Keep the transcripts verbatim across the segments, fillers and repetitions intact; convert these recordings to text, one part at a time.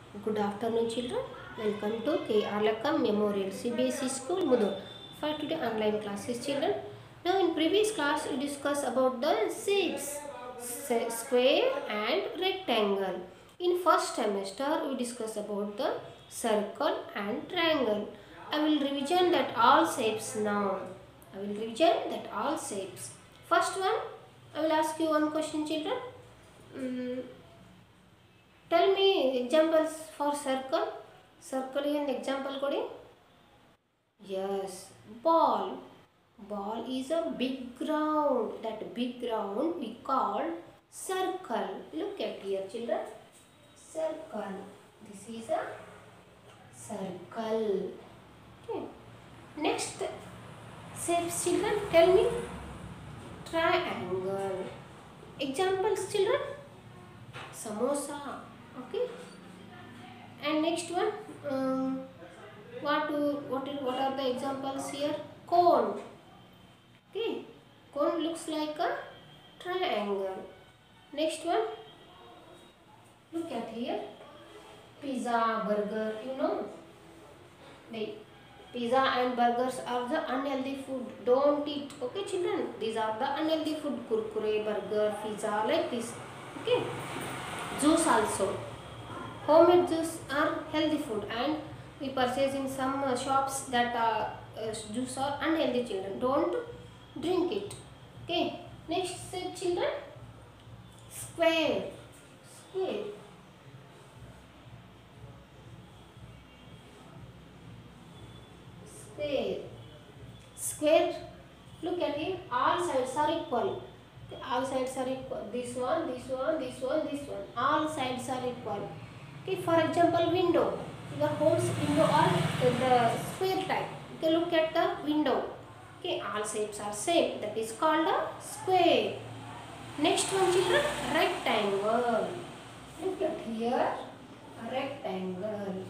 Good afternoon, children. Welcome to K R Lakam Memorial C B S E School, Mudur. For today online classes, children. Now, in previous class, we discussed about the shapes, s- square and rectangle. In first semester, we discussed about the circle and triangle. I will revision that all shapes now. I will revision that all shapes. First one, I will ask you one question, children. Mm, Tell me examples for circle. Circle is an example ಕೊಡಿ. Yes, ball. Ball is a big round. That big round we call circle. Look at here, children. Circle. This is a circle. Okay. Next shapes, children. Tell me. Triangle. Examples, children. Samosa. Okay. And next one, um, what to, what is, what are the examples here? Cone. Okay, cone looks like a triangle. Next one, look at here. Pizza, burger. You know, the pizza and burgers are the unhealthy food. Don't eat. Okay, children. These are the unhealthy food. Kurkure, burger, pizza, like this. Okay. Juice also. Homemade juice are healthy food, and we purchase in some uh, shops that uh, uh, juice are unhealthy, children. Don't drink it. Okay. Next set, children. Square. Square. Square. Square. Look at it. All sides are equal. All sides are equal. This one, this one, this one, this one. All sides are equal. Okay, for example, window. Your home's window are the square type. Okay, look at the window. Okay, all shapes are same. That is called a square. Next one, children, rectangle. Look at here, a rectangle.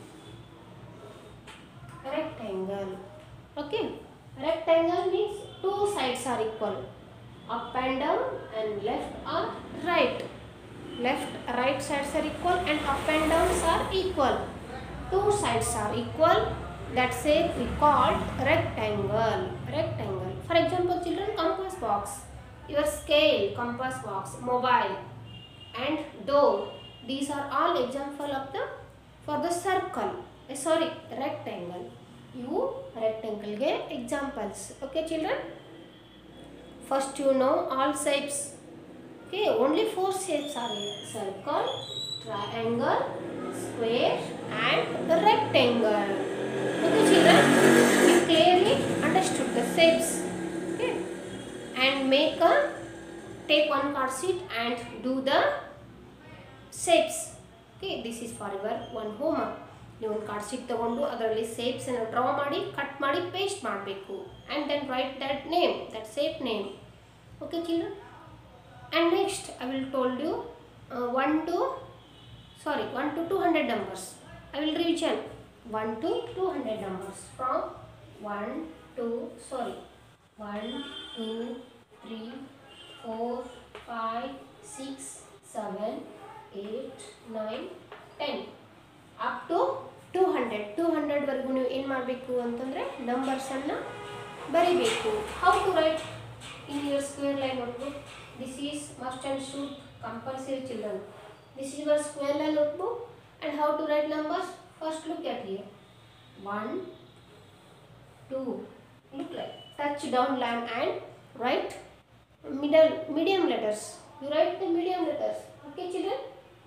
Rectangle. Okay, rectangle means two sides are equal. Up and down and left or right. Left, right sides are equal and up and downs are equal. Two sides are equal. That's it, we call rectangle. Rectangle. For example, children, compass box. Your scale, compass box, mobile, and door. These are all example of the for the circle. Eh, sorry, rectangle. You rectangle ge examples. Okay, children. First, you know all shapes. Okay, only four shapes are here: circle, triangle, square, and the rectangle. Okay, children, we clearly understood the shapes. Okay, and make a take one card sheet and do the shapes. Okay, this is for your one homework. ನೀವು ಒಂದು card sheet ತಗೊಂಡು ಅದರಲ್ಲಿ shapes ಅನ್ನು draw ಮಾಡಿ cut ಮಾಡಿ paste ಮಾಡಬೇಕು and then write that name, that shape name. Okay, children. And next I will told you uh, one to sorry one to two hundred numbers. I will revision one to two hundred numbers from one to sorry one two three four five six seven eight nine ten up to two hundred. two hundred ವರೆಗೂ ನೀವು ಏನು ಮಾಡಬೇಕು ಅಂತಂದರೆ ನಂಬರ್ಸನ್ನು ಬರಿಬೇಕು. How to write in your square line notebook? This is must and should compulsory, children. This is your square line notebook. And how to write numbers? First look at here. one, two. Look like touch down line and write middle medium letters. You write the medium letters. Okay, children.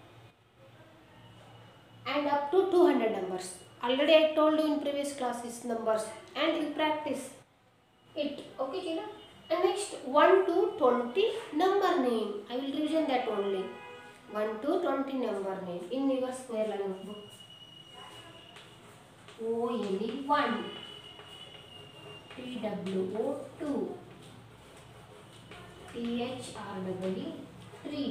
And up to two hundred numbers. Already I told you in previous classes numbers and you practice it. Okay, children. And next one to twenty number name. I will revision that only. one to twenty number name in your square line notebook. O N E one, T W O two, T H R E E three,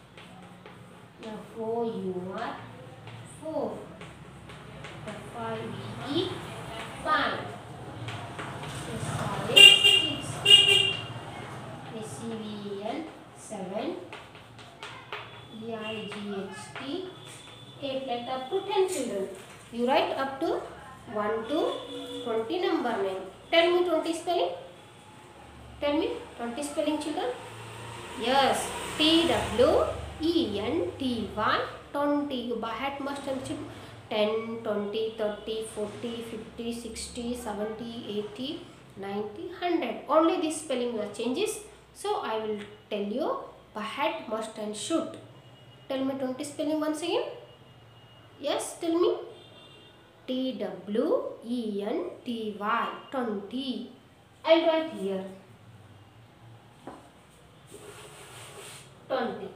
F O U R four, F I V E five, S R A six, S C V E N seven, E I G H T eight. reflect up to ten children. You write up to one to twenty number name. Tell me twenty spelling. Tell me twenty spelling, children. Yes, T W E N T Y, twenty. You by heart must have ten, twenty, thirty, forty, fifty, sixty, seventy, eighty, ninety, one hundred. Only this spelling will changes. So I will tell you by heart, must and should. Tell me twenty spelling once again. Yes, tell me. T W E N T Y, twenty. I'll write here. twenty.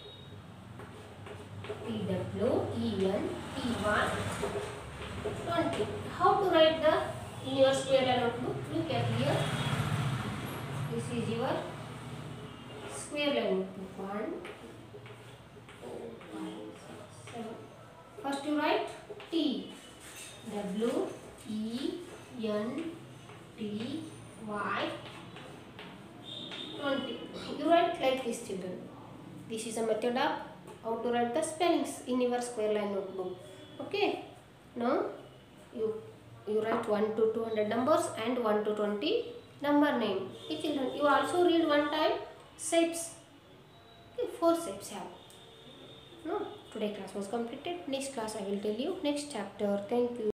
T W E N T Y, twenty. How to write the in your square line notebook? Look at here. This is your square line notebook. one, four, five, six, seven. First you write T W E N T Y, twenty. You write like this, children. This is a method of how to write the spellings in your square line notebook. Okay. Now you you write one to two hundred numbers and one to twenty number name. Okay, children. You also read one time shapes. Okay, four shapes have. No. Today class was completed. Next class I will tell you next chapter. Thank you.